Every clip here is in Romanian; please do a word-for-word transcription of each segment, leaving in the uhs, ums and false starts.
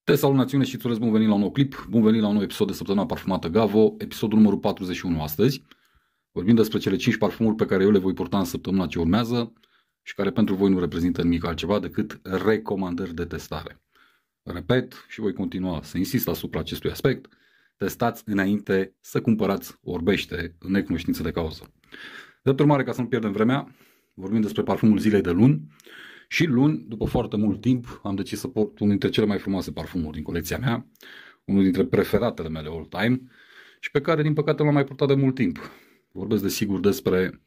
Te salut, națiune, și îți urez bun venit la un nou clip, bun venit la un nou episod de Săptămâna Parfumată Gavo, episodul numărul patruzeci și unu astăzi. Vorbim despre cele cinci parfumuri pe care eu le voi purta în săptămâna ce urmează și care pentru voi nu reprezintă nimic altceva decât recomandări de testare. Repet și voi continua să insist asupra acestui aspect, testați înainte să cumpărați orbește în necunoștință de cauză. Drept urmare, ca să nu pierdem vremea, vorbim despre parfumul zilei de luni. Și luni, după foarte mult timp, am decis să port unul dintre cele mai frumoase parfumuri din colecția mea, unul dintre preferatele mele all time și pe care, din păcate, l-am mai purtat de mult timp. Vorbesc, desigur, despre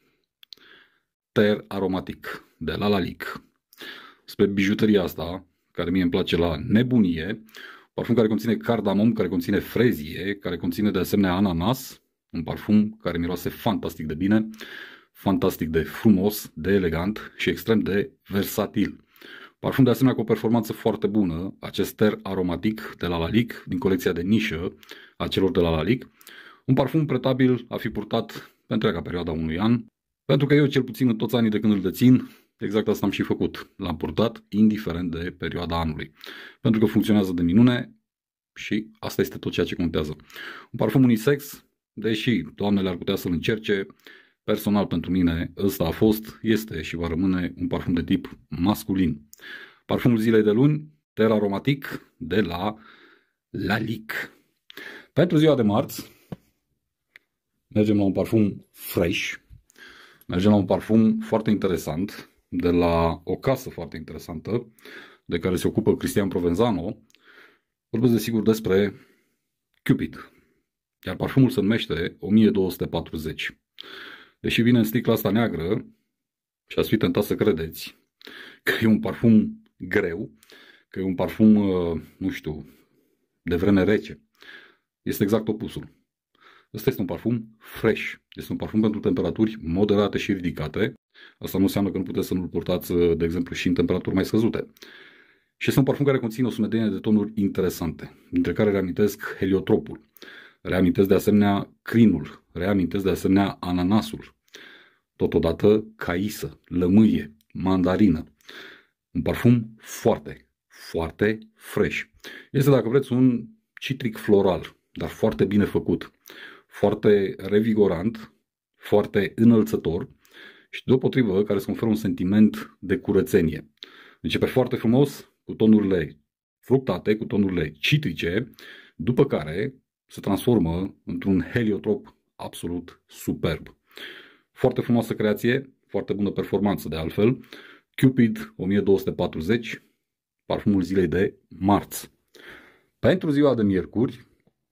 Terre Aromatique de la Lalique. Spre bijuteria asta, care mie îmi place la nebunie, parfum care conține cardamom, care conține frezie, care conține de asemenea ananas, un parfum care miroase fantastic de bine, fantastic de frumos, de elegant și extrem de versatil. Parfum de asemenea cu o performanță foarte bună, acest Terre Aromatique de la Lalique, din colecția de nișă a celor de la Lalique. Un parfum pretabil a fi purtat pe întreaga perioada unui an, pentru că eu, cel puțin în toți anii de când îl dețin, exact asta am și făcut. L-am purtat indiferent de perioada anului. Pentru că funcționează de minune și asta este tot ceea ce contează. Un parfum unisex, deși doamnele ar putea să-l încerce, personal pentru mine ăsta a fost, este și va rămâne un parfum de tip masculin. Parfumul zilei de luni, Terre Aromatique de la Lalique. Pentru ziua de marți mergem la un parfum fresh, mergem la un parfum foarte interesant de la o casă foarte interesantă de care se ocupă Cristian Provenzano. Vorbesc desigur despre Cupid, iar parfumul se numește o mie două sute patruzeci. Deși vine în sticla asta neagră și ați fi tentat să credeți că e un parfum greu, că e un parfum, nu știu, de vreme rece, este exact opusul. Ăsta este un parfum fresh, este un parfum pentru temperaturi moderate și ridicate. Asta nu înseamnă că nu puteți să nu-l purtați, de exemplu, și în temperaturi mai scăzute. Și este un parfum care conține o sumedenie de tonuri interesante, dintre care reamintesc heliotropul. Reamintesc de asemenea crinul, reamintesc de asemenea ananasul, totodată caisă, lămâie, mandarină. Un parfum foarte, foarte fresh. Este, dacă vreți, un citric floral, dar foarte bine făcut, foarte revigorant, foarte înălțător și deopotrivă care îți conferă un sentiment de curățenie. Începe foarte frumos cu tonurile fructate, cu tonurile citrice, după care se transformă într-un heliotrop absolut superb. Foarte frumoasă creație, foarte bună performanță de altfel. Cupid o mie două sute patruzeci, parfumul zilei de marți. Pentru ziua de miercuri,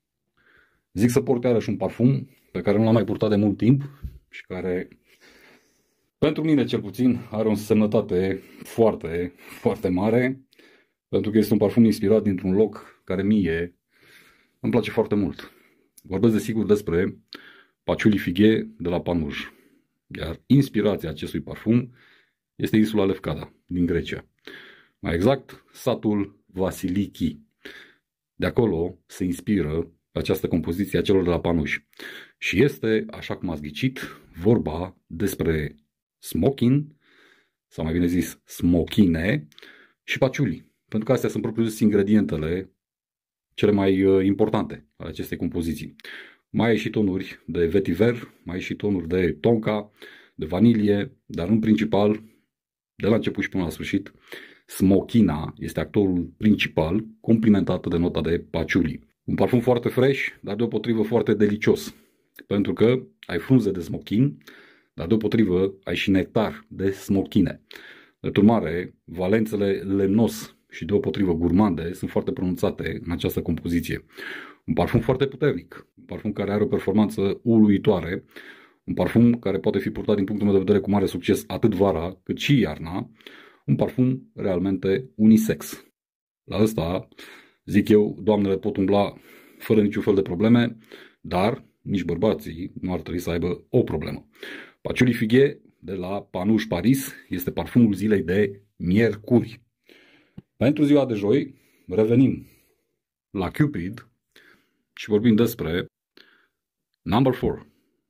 zic să port iarăși un parfum pe care nu l-am mai purtat de mult timp și care, pentru mine cel puțin, are o însemnătate foarte, foarte mare, pentru că este un parfum inspirat dintr-un loc care mie îmi place foarte mult. Vorbesc desigur despre Patchouli Figuier de la Panuj. Iar inspirația acestui parfum este insula Lefkada din Grecia. Mai exact, satul Vasiliki. De acolo se inspiră această compoziție a celor de la Panuj. Și este, așa cum ați ghicit, vorba despre smokin, sau mai bine zis smochine, și patchouli. Pentru că astea sunt propriu-zis ingredientele cele mai importante ale acestei compoziții. Mai ai și tonuri de vetiver, mai ai și tonuri de tonka, de vanilie, dar în principal, de la început și până la sfârșit, smochina este actorul principal, complimentată de nota de patchouli. Un parfum foarte fresh, dar deopotrivă foarte delicios, pentru că ai frunze de smochin, dar deopotrivă ai și nectar de smochine. De urmare, valențele lemnos și deopotrivă gurmande sunt foarte pronunțate în această compoziție. Un parfum foarte puternic, un parfum care are o performanță uluitoare, un parfum care poate fi purtat din punctul meu de vedere cu mare succes atât vara cât și iarna, un parfum realmente unisex. La ăsta, zic eu, doamnele pot umbla fără niciun fel de probleme, dar nici bărbații nu ar trebui să aibă o problemă. Patchouli Figuier de la Panuj Paris este parfumul zilei de miercuri. Pentru ziua de joi revenim la Cupid și vorbim despre Number four.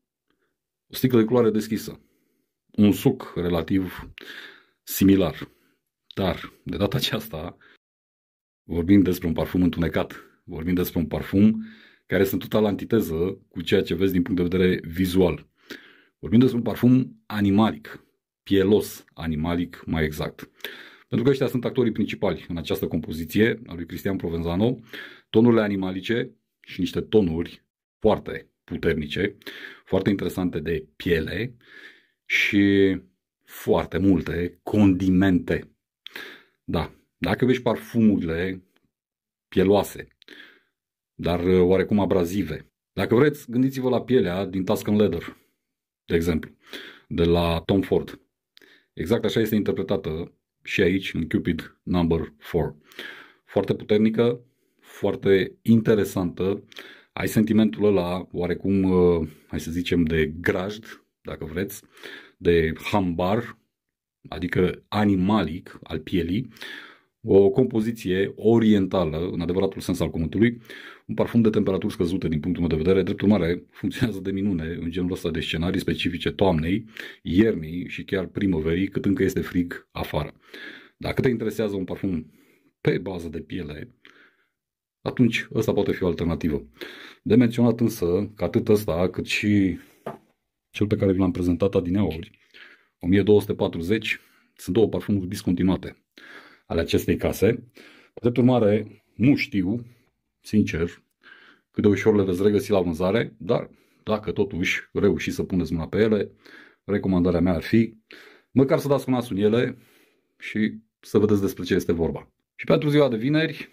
O sticlă de culoare deschisă. Un suc relativ similar. Dar, de data aceasta, Vorbim despre un parfum întunecat, vorbim despre un parfum care este în total antiteză cu ceea ce vezi din punct de vedere vizual. Vorbim despre un parfum animalic, pielos animalic mai exact. Pentru că ăștia sunt actorii principali în această compoziție a lui Cristian Provenzano, tonurile animalice și niște tonuri foarte puternice, foarte interesante de piele și foarte multe condimente. Da, dacă vezi parfumurile pieloase, dar oarecum abrazive, dacă vreți, gândiți-vă la pielea din Tuscan Leather, de exemplu, de la Tom Ford. Exact așa este interpretată și aici, în Cupid number four. Foarte puternică, foarte interesantă. Ai sentimentul ăla, oarecum, hai să zicem, de grajd, dacă vreți, de hambar, adică animalic al pielii, o compoziție orientală, în adevăratul sens al cuvântului, un parfum de temperaturi scăzute din punctul meu de vedere, drept urmare, funcționează de minune în genul ăsta de scenarii specifice toamnei, iernii și chiar primăverii, cât încă este frig afară. Dacă te interesează un parfum pe bază de piele, atunci ăsta poate fi o alternativă. De menționat însă că atât ăsta, cât și cel pe care vi l-am prezentat adineauri, o mie două sute patruzeci, sunt două parfumuri discontinuate ale acestei case. Drept urmare, nu știu, sincer, cât de ușor le veți regăsi la vânzare, dar dacă totuși reușiți să puneți mâna pe ele, recomandarea mea ar fi măcar să dați cu nasul în ele și să vedeți despre ce este vorba. Și pentru ziua de vineri,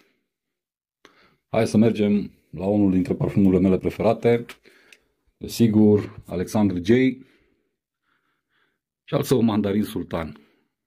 hai să mergem la unul dintre parfumurile mele preferate, desigur, Alexandre J. și al său Mandarin Sultan.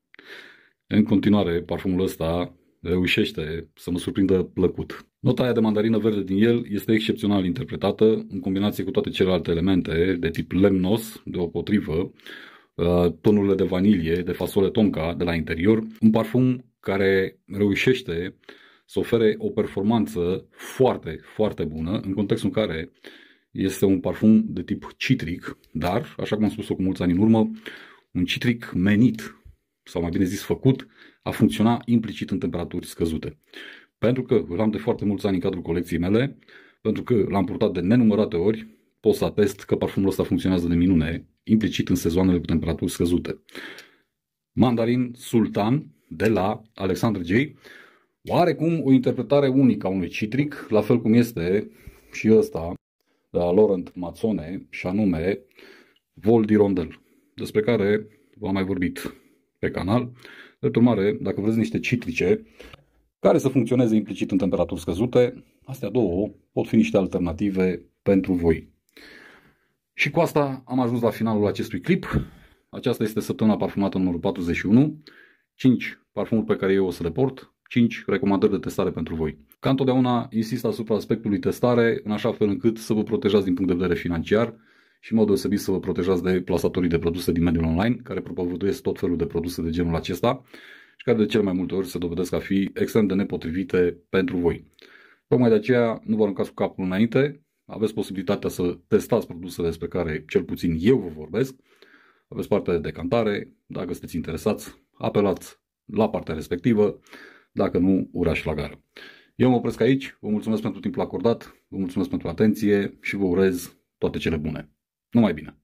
În continuare, parfumul ăsta reușește să mă surprindă plăcut. Nota aia de mandarină verde din el este excepțional interpretată, în combinație cu toate celelalte elemente de tip lemnos, deopotrivă, tonurile de vanilie, de fasole tonka de la interior. Un parfum care reușește să ofere o performanță foarte, foarte bună, în contextul în care este un parfum de tip citric, dar, așa cum am spus-o cu mulți ani în urmă, un citric menit, sau mai bine zis făcut, a funcționa implicit în temperaturi scăzute. Pentru că l-am de foarte mulți ani în cadrul colecției mele, pentru că l-am purtat de nenumărate ori, pot să atest că parfumul ăsta funcționează de minune, implicit în sezoanele cu temperaturi scăzute. Mandarin Sultan de la Alexandre J. Oarecum o interpretare unică a unui citric, la fel cum este și ăsta de la Laurent Mazzone, și anume Vol d'Hirondelle, despre care v-am mai vorbit pe canal. Drept urmare, dacă vreți niște citrice care să funcționeze implicit în temperaturi scăzute, astea două pot fi niște alternative pentru voi. Și cu asta am ajuns la finalul acestui clip. Aceasta este săptămâna parfumată numărul patruzeci și unu. cinci parfumuri pe care eu o să le port, cinci recomandări de testare pentru voi. Ca întotdeauna, insist asupra aspectului testare, în așa fel încât să vă protejați din punct de vedere financiar și în mod deosebit să vă protejați de plasatorii de produse din mediul online, care propovăduiesc tot felul de produse de genul acesta și care de cele mai multe ori se dovedesc a fi extrem de nepotrivite pentru voi. Tocmai de aceea nu vă aruncați cu capul înainte, aveți posibilitatea să testați produsele despre care cel puțin eu vă vorbesc, aveți partea de decantare, dacă sunteți interesați, apelați la partea respectivă, dacă nu, uraș la gară. Eu mă opresc aici, vă mulțumesc pentru timpul acordat, vă mulțumesc pentru atenție și vă urez toate cele bune. Numai bine!